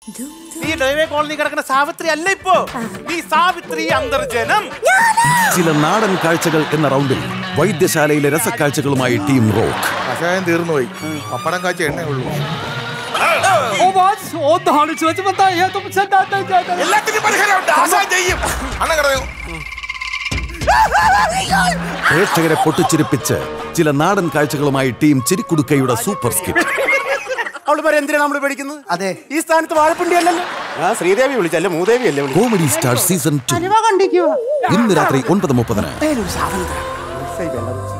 നീ ഡ്രൈവേ കോളനി കിടക്കുന്ന സാവിത്രി അല്ല ഇപ്പോ, നീ സാവിത്രി അന്തർജനം. ചില നാടൻ കാഴ്ചകൾ എന്ന റൗണ്ടിൽ വൈദ്യശാലയിലെ രസക്കാഴ്ചകളുമായി ടീം റോക്ക്. കഷായം തീർന്നുപോയി, പപ്പടം കാഴ്ച എണ്ണേ ഉള്ളൂ. പ്രേക്ഷകരെ പൊട്ടിച്ചിരിപ്പിച്ച് ചില നാടൻ കാഴ്ചകളുമായി ടീം ചിരിക്കുടുക്കയുടെ സൂപ്പർ സ്കിറ്റ്. അവള് പേര് എന്തിനാണ് നമ്മൾ പഠിക്കുന്നത്? അതെ, ഈ സ്ഥാനത്ത് വാഴപ്പിണ്ടി അല്ലല്ലോ. ശ്രീദേവി വിളിച്ചല്ലേ, മൂദേവി അല്ലേ? കോമഡി സ്റ്റാർ സീസൺ 2 ഇന്ന് രാത്രി 9:30.